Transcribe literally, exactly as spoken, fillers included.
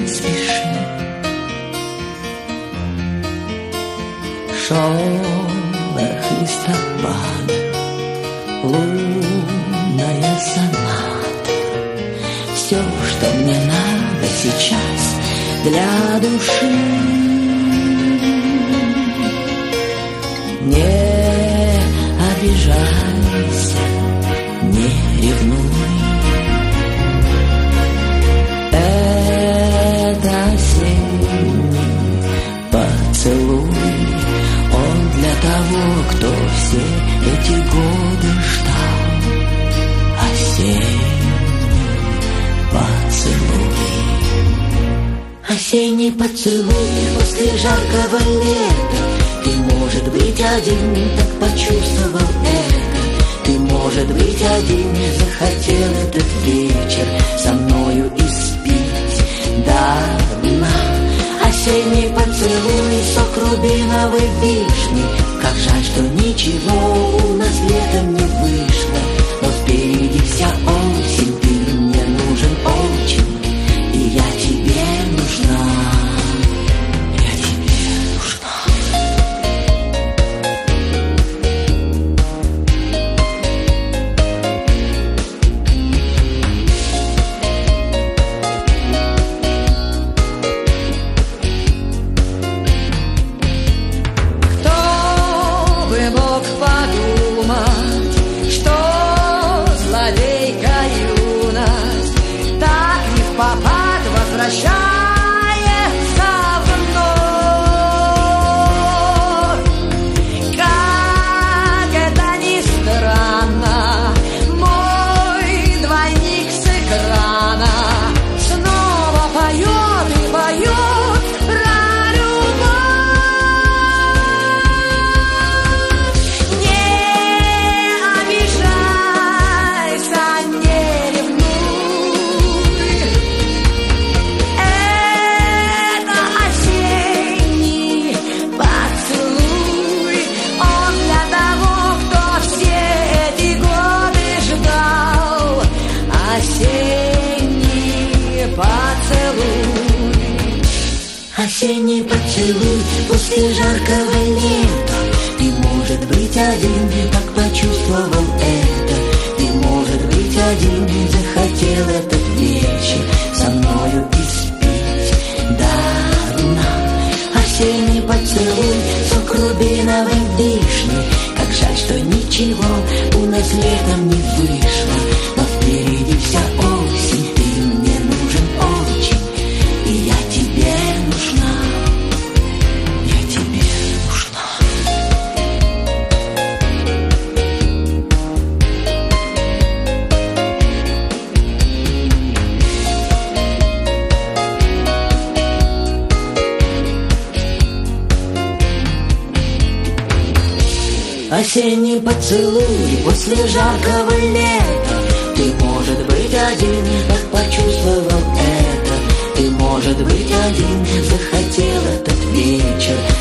спеши. Шорох листопада, лунная соната. Все, что мне надо сейчас для души. Не обижайся, не ревнуй. Это осенний поцелуй. Он для того, кто все эти годы ждал. Осенний поцелуй. Осенний поцелуй после жаркого лета. Ты, может быть, один так почувствовал это. Ты, может быть, один захотел этот вечер со мною испить до дна. Осенний поцелуй, сок рубиновой вишни. Как жаль, что ничего у нас летом не вышло. Но впереди вся осень, ты мне нужен очень. И я тебе нужна. Возвращается вновь. Как это ни странно, мой двойник с экрана снова поет и поет про любовь. Не обижайся, не ревнуй. Осенний поцелуй после жаркого лета. Ты, может быть, один так почувствовал это. Ты, может быть, один захотел этот вечер со мною испить до дна. Осенний поцелуй, сок рубиновой вишни. Как жаль, что ничего у нас летом не вышло. Но впереди вся осень, ты мне нужен очень. И я тебе нужна, я тебе нужна. Осенний поцелуй после жаркого лета. Ты, может быть, один так почувствовал это. Ты, может быть, один захотел этот вечер